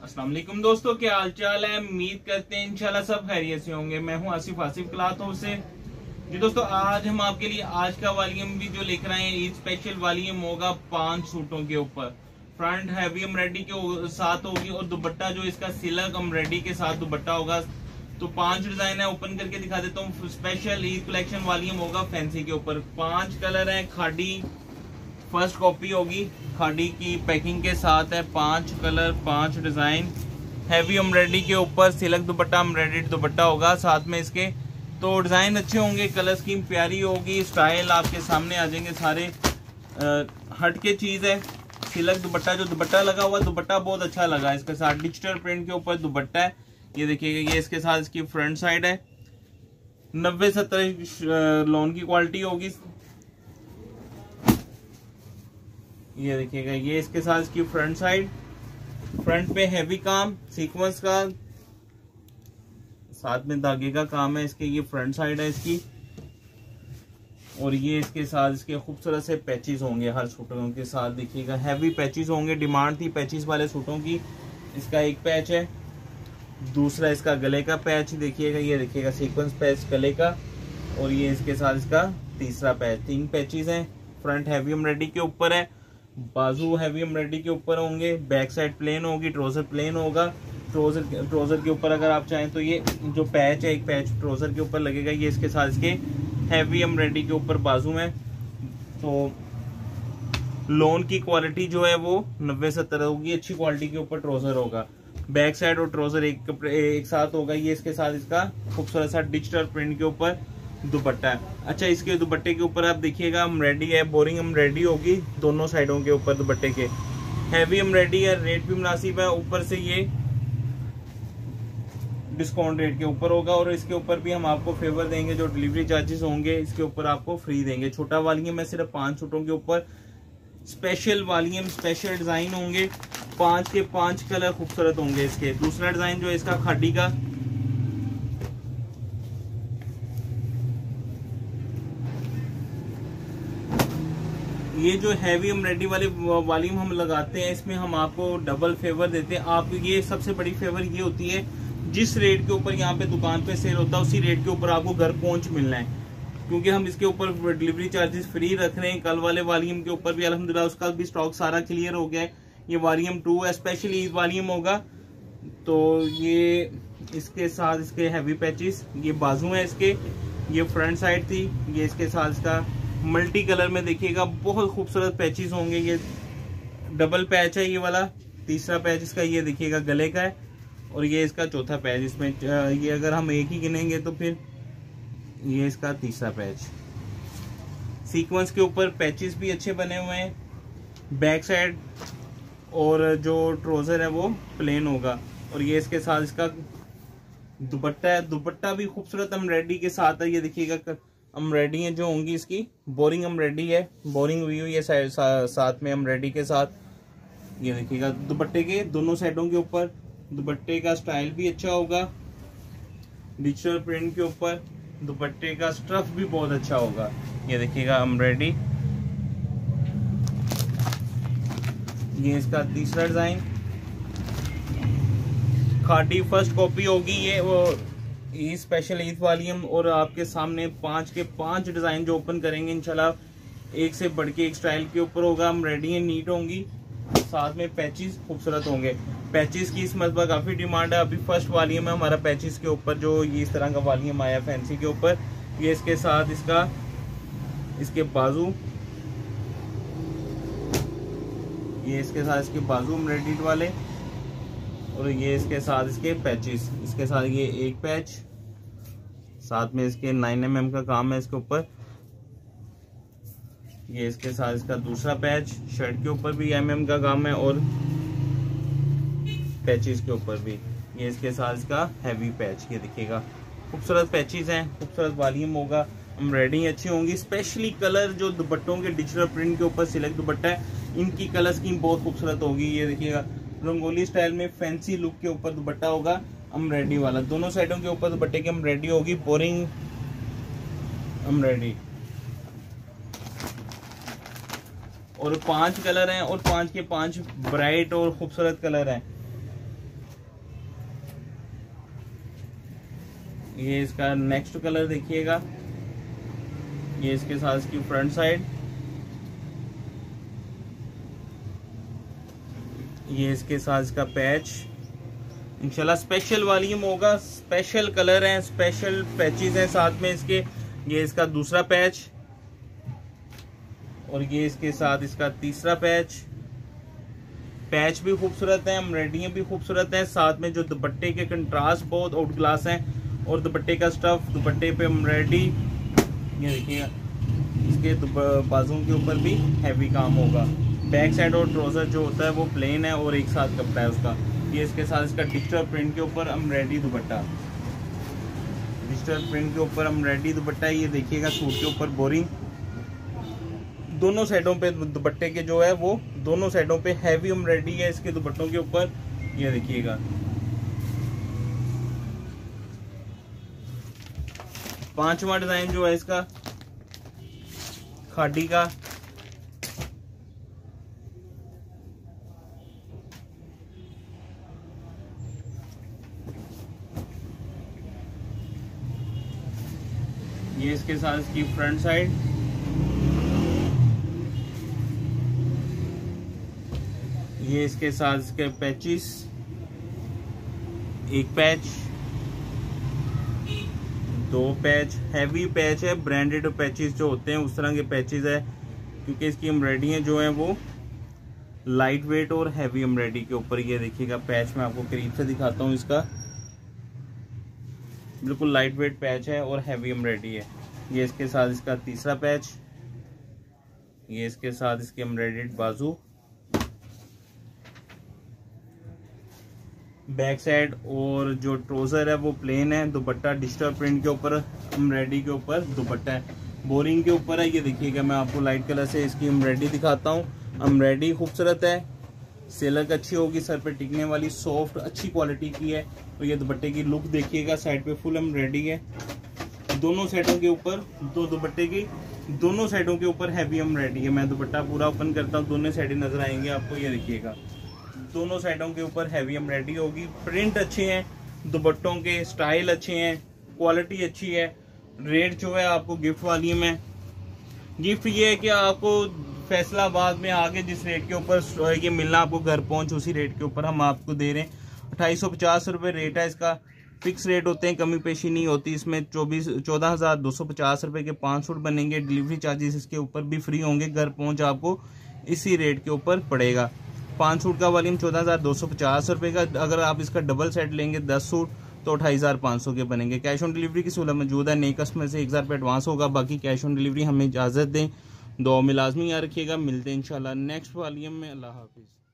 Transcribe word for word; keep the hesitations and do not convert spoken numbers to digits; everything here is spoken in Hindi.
अस्सलाम वालेकुम दोस्तों, क्या हाल चाल है। उम्मीद करते हैं इंशाल्लाह सब खैरियत से होंगे। मैं हूं आसिफ आसिफ क्लाथों से। जी दोस्तों, आज हम आपके लिए आज का वॉल्यूम भी जो लिख रहे हैं, ईद स्पेशल वॉल्यूम होगा पांच सूटों के ऊपर। फ्रंट हैवी एम्ब्रॉयडरी के साथ होगी और दुपट्टा जो इसका सिल्क एम्ब्रॉयडरी के साथ दुपट्टा होगा। तो पांच डिजाइन है, ओपन करके दिखा देता हूँ। स्पेशल ईद कलेक्शन वॉल्यूम होगा फैंसी के ऊपर। पांच कलर है, खाड़ी फर्स्ट कॉपी होगी, खाड़ी की पैकिंग के साथ है। पांच कलर, पांच डिजाइन, हैवी एम्ब्रॉयडरी के ऊपर सिल्क दुपट्टा, एम्ब्रॉयडर्ड दुपट्टा होगा साथ में इसके। तो डिजाइन अच्छे होंगे, कलर स्कीम प्यारी होगी, स्टाइल आपके सामने आ जाएंगे सारे। आ, हट के चीज है सिल्क दुपट्टा। जो दुपट्टा लगा हुआ दुपट्टा बहुत अच्छा लगा इसके साथ। डिजिटल प्रिंट के ऊपर दुपट्टा है, ये देखिएगा। ये इसके साथ इसकी फ्रंट साइड है। नब्बे सत्तर लोन की क्वालिटी होगी, ये देखिएगा। ये इसके साथ इसकी फ्रंट साइड। फ्रंट पे हैवी काम सीक्वेंस का, साथ में धागे का काम है इसके। ये फ्रंट साइड है इसकी। और ये इसके साथ इसके खूबसूरत से पैचेस होंगे हर सूटों के साथ। देखिएगा हैवी पैचेस होंगे, डिमांड थी पैचेस वाले सूटों की। इसका एक पैच है, दूसरा इसका गले का पैच देखिएगा। ये देखिएगा सीक्वेंस पैच गले का। और ये इसके साथ इसका तीसरा पैच। तीन पैचेस हैं। फ्रंट हैवी एम्ब्रॉयडरी के ऊपर है, बाजू हैवी एम्ब्रॉयडरी के ऊपर होंगे, बैक साइड प्लेन होगी, ट्राउजर प्लेन होगा। ट्राउजर ट्राउजर के ऊपर अगर आप चाहें तो ये जो पैच है, एक पैच ट्राउजर के ऊपर लगेगा। ये इसके साथ इसके हैवी एम्ब्रॉयडरी के ऊपर बाजू में। तो लोन की क्वालिटी जो है वो नब्बे सत्तर होगी, अच्छी क्वालिटी के ऊपर ट्राउजर होगा। बैक साइड और ट्राउजर एक एक साथ होगा। ये इसके साथ इसका खूबसूरत सा डिजिटल प्रिंट के ऊपर दुपट्टा है। अच्छा, इसके दुपट्टे के ऊपर आप देखिएगा एम्ब्रॉयडरी है, बोरिंग एम्ब्रॉयडरी होगी दोनों साइडों के ऊपर दुपट्टे के। हैवी एम्ब्रॉयडरी है, रेट भी मुनासिब है। ऊपर से ये डिस्काउंट रेट के ऊपर होगा। और इसके ऊपर भी हम आपको फेवर देंगे, जो डिलीवरी चार्जेस होंगे इसके ऊपर आपको फ्री देंगे। छोटा वॉल्यूम है, सिर्फ पांच सूटों के ऊपर स्पेशल वॉल्यूम, स्पेशल डिजाइन होंगे। पांच के पांच कलर खूबसूरत होंगे इसके। दूसरा डिजाइन जो है इसका खाड़ी का, ये जो हैवी एम्ब्रॉयडरी वाले वॉल्यूम हम लगाते हैं, इसमें हम आपको डबल फेवर देते हैं। आप ये सबसे बड़ी फेवर ये होती है, जिस रेट के ऊपर यहाँ पे दुकान पे सेल होता है उसी रेट के ऊपर आपको घर पहुंच मिलना है। क्योंकि हम इसके ऊपर डिलीवरी चार्जेस फ्री रख रहे हैं। कल वाले वॉल्यूम के ऊपर भी अल्हम्दुलिल्लाह उसका भी स्टॉक सारा क्लियर हो गया है। ये वॉल्यूम टू है, स्पेशली इस वॉल्यूम होगा। तो ये इसके साथ इसके हैवी पैचेस, ये बाजू है इसके, ये फ्रंट साइड थी। ये इसके साथ इसका मल्टी कलर में देखिएगा, बहुत खूबसूरत पैचेस होंगे। ये डबल पैच है ये वाला। तीसरा पैच इसका ये देखिएगा गले का है। और ये इसका चौथा पैच। इसमें ये अगर हम एक ही गिनेंगे तो फिर ये इसका तीसरा पैच। सीक्वेंस के ऊपर पैचेस भी अच्छे बने हुए हैं। बैक साइड और जो ट्राउजर है वो प्लेन होगा। और ये इसके साथ इसका दुपट्टा है। दुपट्टा भी खूबसूरत एम्ब्रॉयडरी के साथ है। ये देखिएगा एम्ब्रॉयडरी है जो होंगी इसकी, बोरिंग एम्ब्रॉयडरी है, बोरिंग हुई हुई है सा, साथ में एम्ब्रॉयडरी के साथ। ये देखिएगा दुपट्टे के दोनों साइडों के ऊपर दुपट्टे का स्टाइल भी अच्छा होगा। डिजिटल प्रिंट के ऊपर दुपट्टे का स्टफ भी बहुत अच्छा होगा। ये देखिएगा एम्ब्रॉयडरी। ये इसका तीसरा डिजाइन, खाड़ी फर्स्ट कॉपी होगी ये वो ईद स्पेशल ईद वॉल्यूम। और आपके सामने पांच के पांच डिजाइन जो ओपन करेंगे इंशाल्लाह एक से बढ़ के एक स्टाइल के ऊपर होगा। एम्ब्रॉयडरी नीट होंगी, साथ में पैचेस खूबसूरत होंगे। पैचेस की इस मरतबा काफी डिमांड है। अभी फर्स्ट वॉल्यूम है हमारा पैचेस के ऊपर, जो ये इस तरह का वॉल्यूम आया फैंसी के ऊपर। ये इसके साथ इसका इसके बाजू, ये इसके साथ इसके बाजू एम्ब्रॉयडरी वाले। और ये इसके साथ इसके पैचेस। इसके साथ ये एक पैच, साथ में इसके नाइन एम एम का काम है इसके ऊपर। ये इसके साथ इसका दूसरा पैच। शर्ट के ऊपर भी एम एम का काम है और पैचेस के ऊपर भी। ये इसके साथ इसका हैवी पैच। ये देखिएगा खूबसूरत पैचेस हैं, खूबसूरत वॉल्यूम होगा। एम्ब्रॉयडरी अच्छी होंगी। स्पेशली कलर जो दुपट्टों के डिजिटल प्रिंट के ऊपर सिल्क दुपट्टा है, इनकी कलर स्कीम बहुत खूबसूरत होगी। ये देखिएगा रंगोली स्टाइल में फैंसी लुक के ऊपर दुपट्टा होगा एम्ब्रॉयडरी वाला। दोनों साइडों के ऊपर दुपट्टे की एम्ब्रॉयडरी होगी, बोरिंग एम्ब्रॉयडरी। और पांच कलर हैं और पांच के पांच ब्राइट और खूबसूरत कलर हैं। ये इसका नेक्स्ट कलर देखिएगा, ये इसके साथ इसकी फ्रंट साइड, ये इसके साथ इसका पैच। इंशाल्लाह स्पेशल वॉल्यूम होगा, स्पेशल कलर हैं, स्पेशल पैचेस हैं साथ में इसके। ये इसका दूसरा पैच और ये इसके साथ इसका तीसरा पैच। पैच भी खूबसूरत है, एम्ब्रॉयडरियाँ भी खूबसूरत है, साथ में जो दुपट्टे के कंट्रास्ट बहुत आउट क्लास हैं और दुपट्टे का स्टफ, दुपट्टे पे एम्ब्रॉयडरी, ये देखिएगा इसके बाजुओं के ऊपर भी हैवी काम होगा। बैक साइड और ट्राउजर जो होता है वो प्लेन है और एक साथ कपड़ा है उसका। ये इसके साथ इसका डिजिटल प्रिंट के ऊपर एम्ब्रॉयडरी दुपट्टा, डिजिटल प्रिंट के ऊपर एम्ब्रॉयडरी दुपट्टा। ये देखिएगा सूट के ऊपर बोरिंग, दोनों साइडों पे दुपट्टे के जो है वो दोनों साइडों पे हैवी एम्ब्रॉयडरी है इसके दुपट्टों के ऊपर। ये देखिएगा पांचवा डिजाइन जो है इसका खादी का, ये इसके साथ इसकी फ्रंट साइड, ये इसके साथ इसके पैचेस, एक पैच, दो पैच, हैवी पैच है, ब्रांडेड पैचेस जो होते हैं उस तरह के पैचेस है, क्योंकि इसकी एम्ब्रॉयडरी जो है वो लाइट वेट और हैवी एम्ब्रॉयडरी के ऊपर। ये देखिएगा पैच मैं आपको करीब से दिखाता हूँ, इसका बिल्कुल लाइट वेट पैच है और हैवी एम्ब्रॉयडरी है। ये इसके साथ इसका तीसरा पैच, ये इसके साथ इसके एम्ब्रॉयडर्ड बाजू, बैक साइड और जो ट्राउजर है वो प्लेन है, दुपट्टा डिजिटल प्रिंट के ऊपर एम्ब्रॉयडरी के ऊपर दुपट्टा है, बोरिंग के ऊपर है। ये देखिएगा मैं आपको लाइट कलर से इसकी एम्ब्रॉयडरी दिखाता हूँ। एम्ब्रॉयडरी खूबसूरत है, सिल्क अच्छी होगी, सर पे टिकने वाली, सॉफ्ट अच्छी क्वालिटी की है। और ये दुपट्टे की लुक देखिएगा, साइड पे फुल एम्ब्रॉयडरी है, दोनों साइडों के ऊपर दो दुपट्टे की दोनों साइडों के ऊपर हैवी एम्ब्रॉयडरी है। मैं दुपट्टा पूरा ओपन करता हूँ, दोनों साइडें नजर आएंगे आपको। ये देखिएगा दोनों साइडों के ऊपर हैवी एम्ब्रॉयडरी होगी, प्रिंट अच्छे हैं, दुपट्टों के स्टाइल अच्छे हैं, क्वालिटी अच्छी है। रेट जो है आपको गिफ्ट वाली में, गिफ्ट ये है कि आपको फैसलाबाद में आगे जिस रेट के ऊपर ये मिलना आपको घर पहुंच, उसी रेट के ऊपर हम आपको दे रहे हैं। अट्ठाईस सौ पचास रुपये रेट है इसका, फिक्स रेट होते हैं, कमी पेशी नहीं होती इसमें। चौबीस चौदह हज़ार दो सौ पचास रुपये के पाँच सूट बनेंगे, डिलीवरी चार्जेस इसके ऊपर भी फ्री होंगे, घर पहुंच आपको इसी रेट के ऊपर पड़ेगा। पाँच सूट का वॉल्यूम चौदह हज़ार दो सौ पचास रुपये का, अगर आप इसका डबल सेट लेंगे दस सूट तो अट्ठाईस हज़ार पाँच सौ के बनेंगे। कैश ऑन डिलीवरी की सहूलत मौजूद है, नए कस्टमर से एक हज़ार रुपये एडवांस होगा, बाकी कैश ऑन डिलीवरी हमें इजाज़त दें। दुआ में लाजमी याद रखिएगा, मिलते हैं इंशाल्लाह नेक्स्ट वॉल्यूम में। अल्लाह हाफिज़।